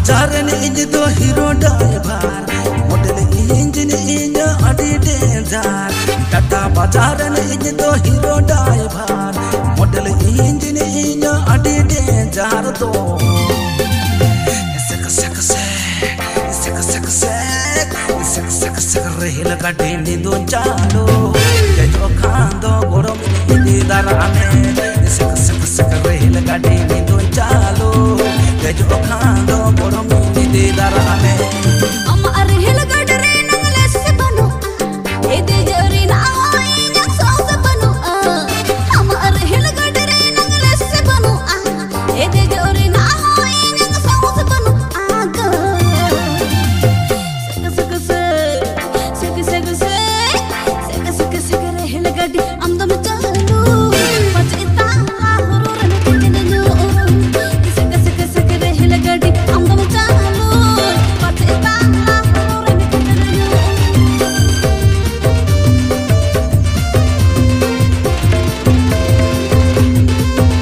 बाजार इंज तो हीरो ड्राइवर मॉडल इंजन इंज अड़ी डेंजर टाटा बाजार इंज तो हीरो ड्राइवर मॉडल इंजन इंज अड़ी डेंजर तो रेल गाड़ी निंदो चालो जो खांदो गोरो मिली दाराने रेल गाड़ी निंदो चालो जो खांदो गोरो मिली दाराने